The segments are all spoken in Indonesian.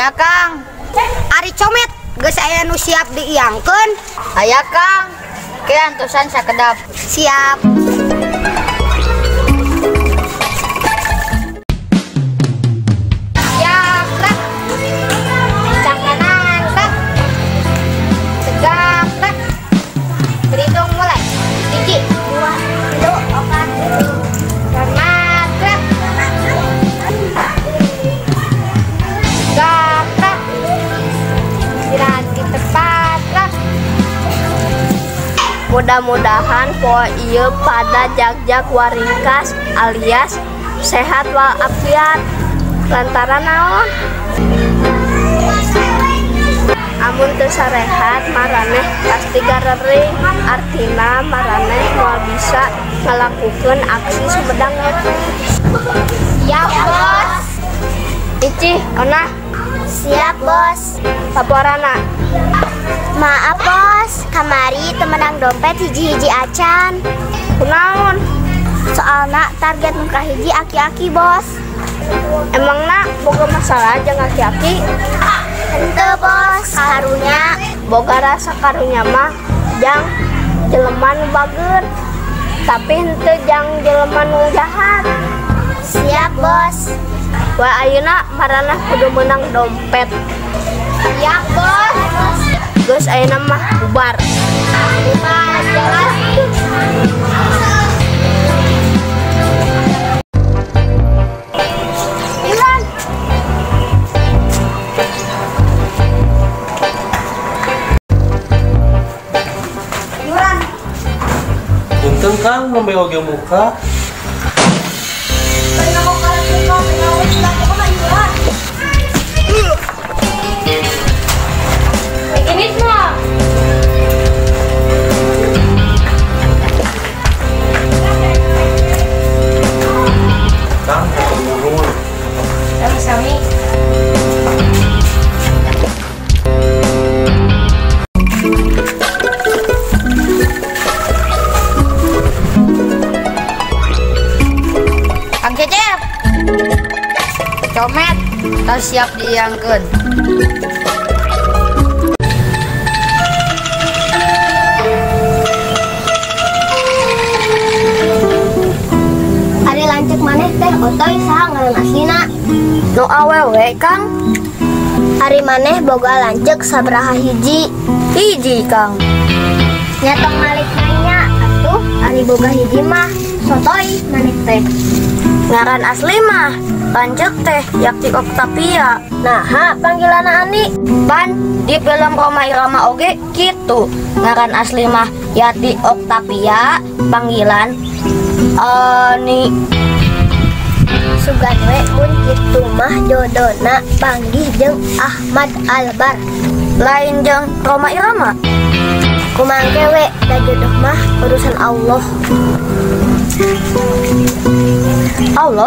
Nya Kang. Ari comet geus aya nu siap diiangkeun. Aya Kang. Ke antusan sakedap. Siap. Mudah-mudahan poe ieu pada jag-jag waringkas alias sehat walafiat. Lantaran naon? Amun teu sarehat maraneh pasti garering, artina maraneh moal bisa ngalakukeun aksi sumedang eta. Ya, Bos. Icih, onah. Siap, Bos. Laporana. Maaf, Bos. Kamari temenang dompet hiji-hiji acan. Kunaon? Soalna target nu kahiji aki-aki, Bos. Emangna boga masalah jeung aki-aki? Henteu, Bos. Karunya Boga rasa karunya mah jang jelema nu bageut, tapi henteu jang jelema nu jahat. siap, Bos. Wah, ayeuna maranah kudu menang dompet. Siap, Bos. Geus ayeuna mah bubar. Bubar, jalan. Untung kan ngombe oge muka. Ini semua. Kang, ketemu. Sami-sami. Kang Cecep. Comet, tos siap diiangkeun. Ari lanceuk maneh teh otoy saha ngaran aslina? Nu awewe, Kang. Ari maneh boga lanceuk sabaraha hiji? Hiji, Kang. Nya tong malik nanya atuh ari boga hiji mah sotoy maneh teh. Ngaran asli mah lanceuk teh Yakti Oktavia. Naha panggilanna Ani? Pan di film Roma Irama oge gitu. Ngaran asli mah Yati Oktavia, panggilan Ani. Sugan we mun kitu mah jodona panggih jeung Ahmad Albar. Lain jeung Roma Irama. Kumangke we da jodoh mah urusan Allah. Allah.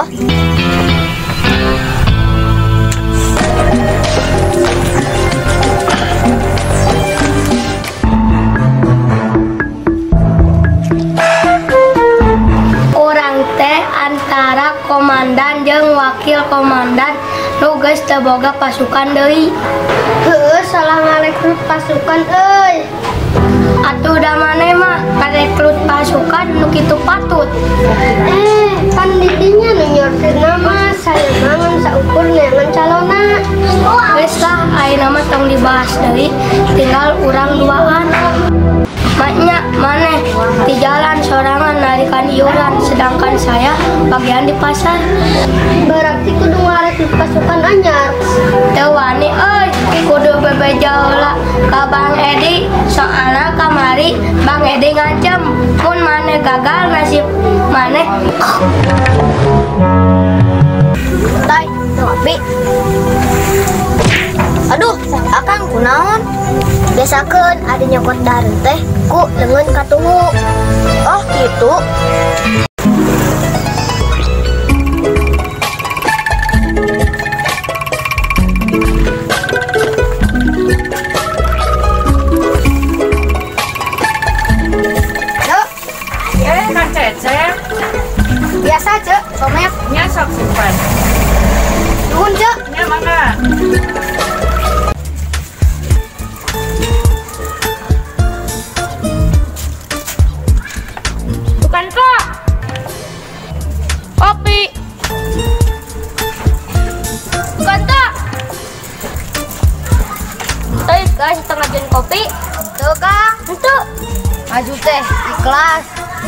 Urang teh antara komandan jeung wakil komandan nu geus teu boga pasukan deui. Heuh, salah ngarekrut pasukan euy. Atuh da maneh mah karekrut pasukan nu kitu patut. Kan di dinya nu nyortir nama saya mangan saukur neangan calona. Geus lah ayeuna mah tong dibahas deui, tinggal urang duaan. Maknya maneh di jalan sorangan narikan iuran, sedangkan saya bagian di pasar. Berarti kudu ngarekrut pasukan anyar. Teu wani euy, kudu bebejaheula ka Bang Edi, soalna kamari Bang Edi ngancem mun maneh gagal nasib maneh. Tai, ngopi. Aduh, Akang kunaon? Biasakeun ada nyokot dahareun teh ku leungeun katuhu. Oh, gitu. Kang Cecep. Biasa, Cek. Comet, nya sok simpan. Nuhun, Cek. Nya mangga. Aju teh ikhlas.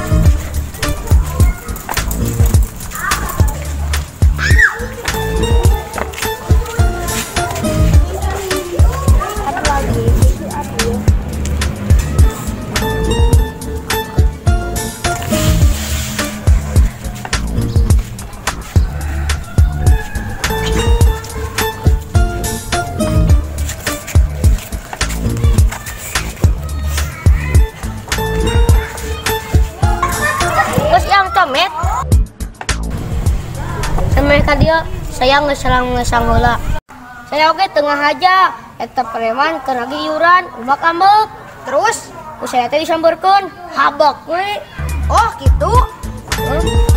Met mereka dia saya ngesang heula. Saya oke tengah aja eta preman keur iuran ubak ambek. Terus ku saya teh disambeurkeun habak we. oh gitu.